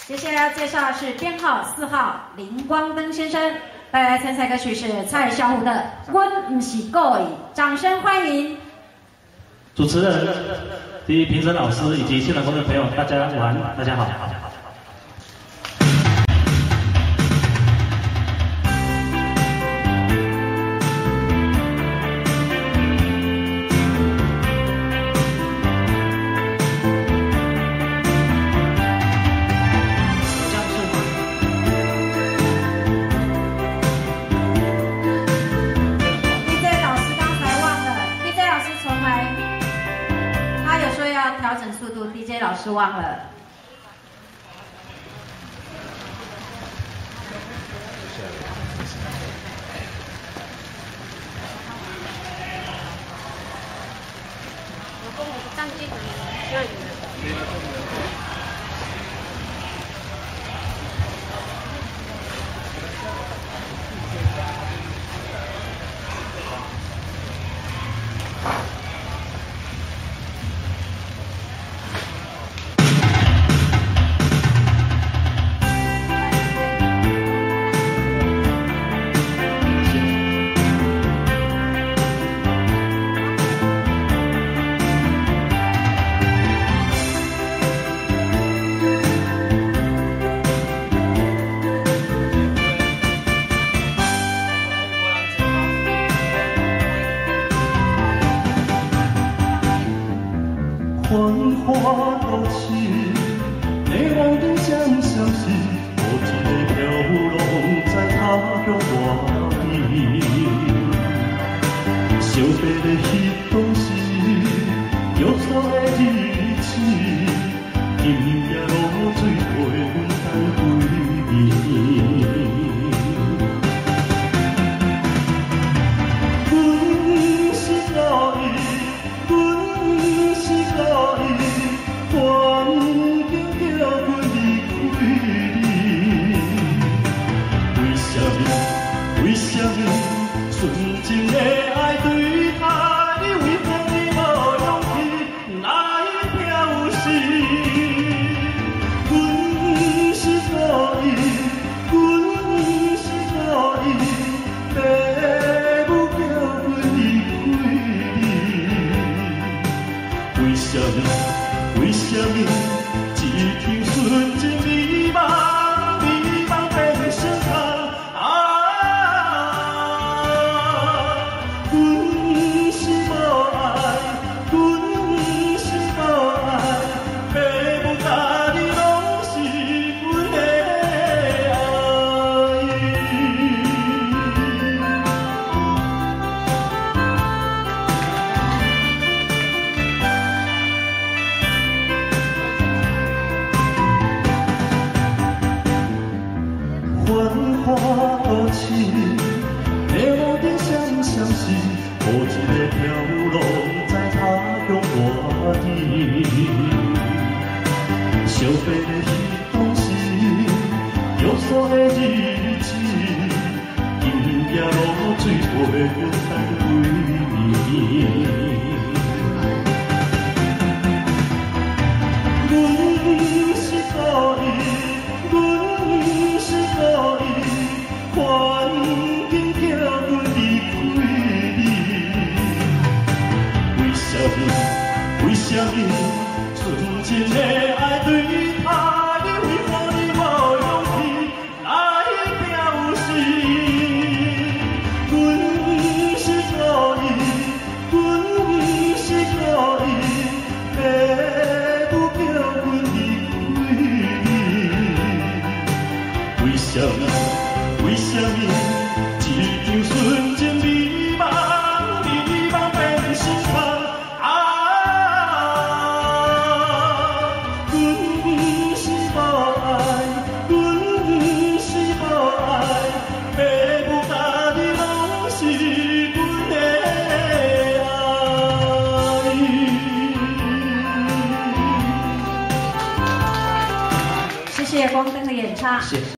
接下来要介绍的是编号4号林光灯先生，带来参赛歌曲是蔡小虎的《阮不是故意》，掌声欢迎。 主持人、第一评审老师以及现场观众朋友，大家午安，大家好。 调整速度 ，DJ 老师忘了。 我跟我的战绩可能需要你。 繁华都市，迷惘中相相识，无一个飘浪在他乡外边。相别的彼当时，约束的日子，今夜露水陪阮等几年。 为什么纯情的爱对他，你为何你无勇气来表示？阮是故意，阮是故意，爸母叫阮离开你。为什么？为什么？一片纯情迷茫，迷茫变成空。 繁华都市，迷惘中相相识，无一个飘浪在他乡外地。相别的彼当时，约束的日子，今夜露水陪阮等几年。阮是故意。 环境叫阮离开你，为什么？为什么？纯情的爱对他，你为何你无勇气来表示？阮是故意，阮是故意，爸母叫阮离开你，为什么？ 为什么一场纯情迷茫，迷茫变成空？阮是无爱，阮是无爱，爸母甲你拢是阮的爱。 谢谢光灯的演唱。